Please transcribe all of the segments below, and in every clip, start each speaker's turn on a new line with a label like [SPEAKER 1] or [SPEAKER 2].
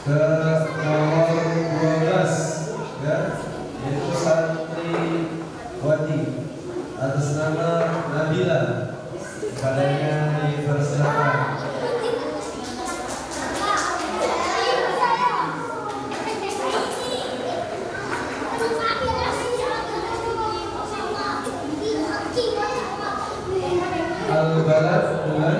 [SPEAKER 1] ke nomor 12 ya, yaitu santriwati atas nama Nabila. Kepadanya dipersilakan. Al-Balad dengan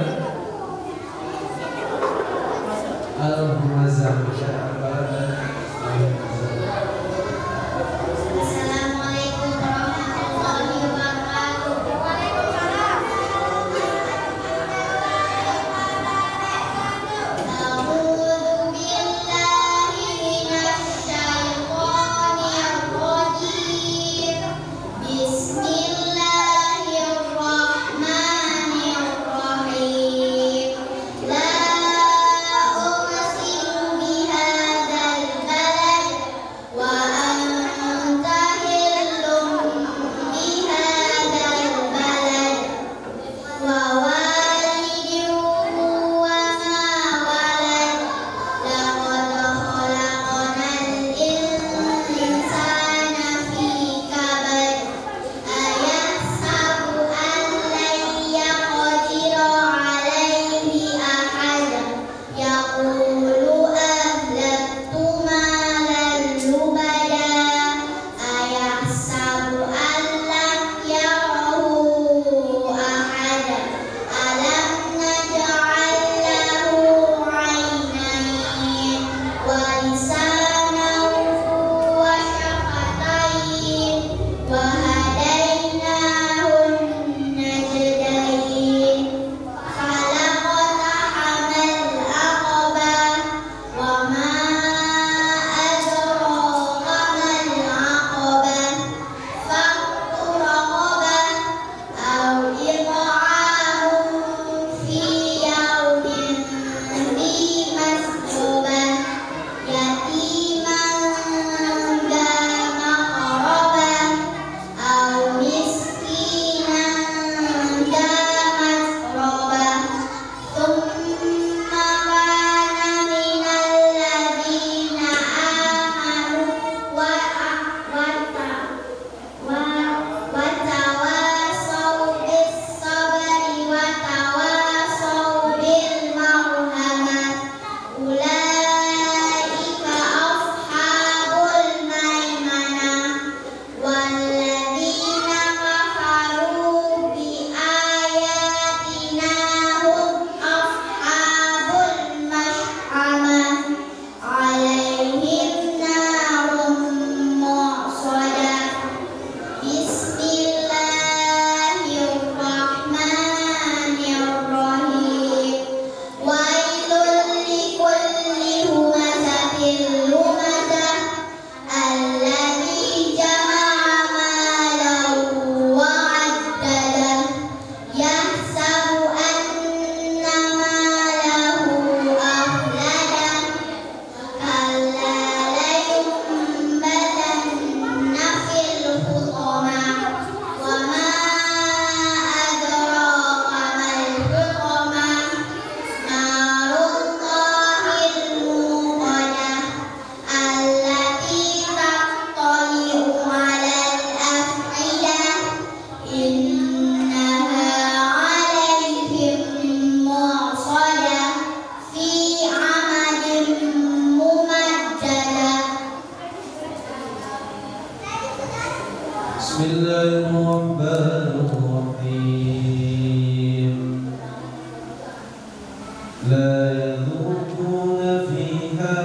[SPEAKER 1] Al-Humazah. Al-Balad dan Al-Humazah.
[SPEAKER 2] Assalamualaikum warahmatullahi wabarakatuh. Waalaikumsalam. A'udzu billahi minasyaitonir rajim. Bismillahirrahmanirrahim. La uqsimu bihadzal balad wa anta hillum bihadzal balad wa walidin wa ma walad laqad khalaqnal insana fi kabad ayahsabu an lan yaqdira alayhi ahad yaqulu ahlaktu malan lubada ayahsabu an lam yarahu ahad alam naj'al lahu 'aynayn wa lisanan wa shafatain wa hadaynahun najdayn falaqtahamal aqabah wa ma adraka mal aqabah fakku raqabah aw it'amun fi yawmin dhi masghubah yatiman dha maqrabah aw miskinan dha matrabah thumma kana minal ladzina amanu wa tawasaw bis sabri wa tawasaw bil marhamah ulaika ashabul maimanah walladzina kafaru bi ayatina hum ashabul mash'amah alaihim narun mu'sadah. Bismillahirrahmanirrahim. Wailul likulli humazatil lumazah alladzi jama'a malan wa 'addadah yahsabu anna malahu akhladah kalla layunbadanna fil hutamah wa ma adraka mal hutamah narullahil muqadah allati tattali'u 'alal af'idah innaha 'alaihim mu'sadah fi 'amadin mumaddadah.
[SPEAKER 1] Bismillahirrahmanirrahim. La yadhuquna fiha